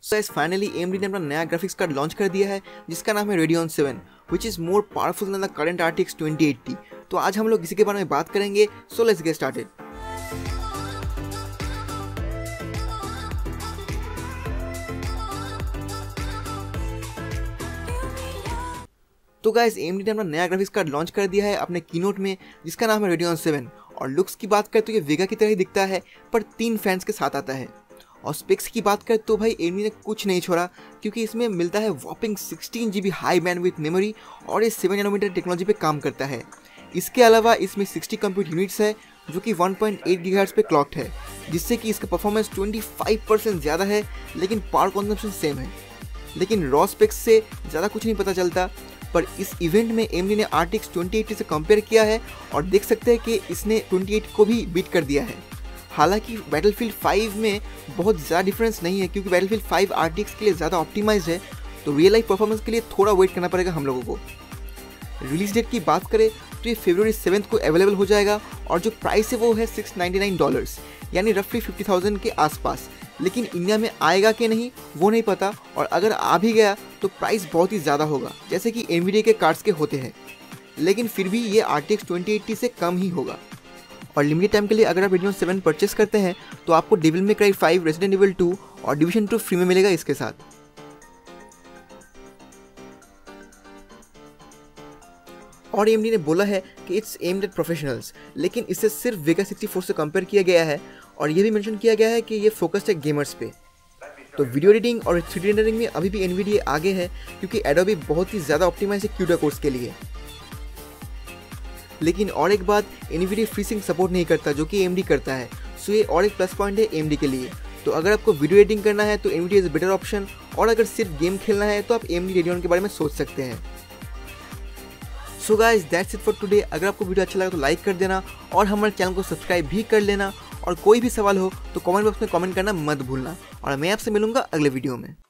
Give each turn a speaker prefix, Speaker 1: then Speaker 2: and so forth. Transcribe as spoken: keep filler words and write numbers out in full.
Speaker 1: So guys, finally A M D ने अपना नया ग्राफिक्स कार्ड लॉन्च कर दिया है जिसका नाम है Radeon seven, which is more powerful than the current R T X twenty eight. तो आज हम लोग इसी के बारे में बात करेंगे। So let's get started। तो गाइस, A M D ने अपना नया ग्राफिक्स कार्ड लॉन्च कर दिया है अपने कीनोट में जिसका नाम है Radeon सेवन। और लुक्स की बात करें तो ये वेगा की तरह ही दिखता है, पर तीन फैंस के साथ आता है। और स्पेक्स की बात करें तो भाई A M D ने कुछ नहीं छोड़ा, क्योंकि इसमें मिलता है whopping sixteen G B high bandwidth memory और ये सेवन नैनोमीटर टेक्नोलॉजी पे काम करता है। इसके अलावा इसमें सिक्सटी कंप्यूट यूनिट्स है जो कि वन पॉइंट एट गीगाहर्ट्ज़ पे क्लॉक्ड है, जिससे कि इसका परफॉर्मेंस ट्वेंटी फाइव परसेंट ज़्यादा है, लेकिन पावर कंजम्पशन सेम है। लेकिन रॉ स्पेक्स से ज़्यादा कुछ नहीं पता चलता। पर इस इवेंट में A M D ने R T X twenty eight से कंपेयर किया है और देख सकते हैं कि इसने ट्वेंटी एटी को भी बीट कर दिया है। हालांकि बैटलफील्ड फाइव में बहुत ज़्यादा डिफरेंस नहीं है, क्योंकि battlefield five R T X के लिए ज़्यादा ऑप्टिमाइज्ड है, तो रियल लाइफ परफॉर्मेंस के लिए थोड़ा वेट करना पड़ेगा हम लोगों को। रिलीज डेट की बात करें तो ये फरवरी सेवन्थ को अवेलेबल हो जाएगा और जो प्राइस है वो है सिक्स नाइन्टी नाइन डॉलर्स, यानी रफली फिफ्टी थाउजेंड के आसपास। लेकिन इंडिया में आएगा कि नहीं वो नहीं पता, और अगर आ भी गया तो प्राइस बहुत ही ज़्यादा होगा, जैसे कि एनवीडिया के कार्ड्स के होते हैं। लेकिन फिर भी ये R T X twenty eight से कम ही होगा। और लिमिटेड टाइम के लिए अगर आप Radeon सेवन परचेस करते हैं तो आपको Devil May Cry five, Resident Evil two और डिविजन टू फ्री में मिलेगा इसके साथ। और A M D ने बोला है कि इट्स एम्ड एट प्रोफेशनल्स, लेकिन इसे सिर्फ वेगा सिक्सटी फोर से कंपेयर किया गया है, और ये भी मेंशन किया गया है कि ये फोकस्ड है गेमर्स पे। तो वीडियो एडिटिंग और थ्री डी रेंडरिंग में अभी भी एनवीडिया आगे है, क्योंकि एडोबी बहुत ही ज़्यादा ऑप्टिमाइज है क्यूडा कोर्स के लिए। लेकिन और एक बात, एनवीडिया फ्रीसिंग सपोर्ट नहीं करता जो कि A M D करता है, सो ये और एक प्लस पॉइंट है A M D के लिए। तो अगर आपको वीडियो एडिटिंग करना है तो Nvidia is a better option, और अगर सिर्फ गेम खेलना है तो आप A M D Radeon के बारे में सोच सकते हैं। So guys, that's it for today. अगर आपको वीडियो अच्छा लगा तो लाइक कर देना और हमारे चैनल को सब्सक्राइब भी कर लेना। और कोई भी सवाल हो तो कमेंट बॉक्स में कमेंट करना मत भूलना, और मैं आपसे मिलूंगा अगले वीडियो में।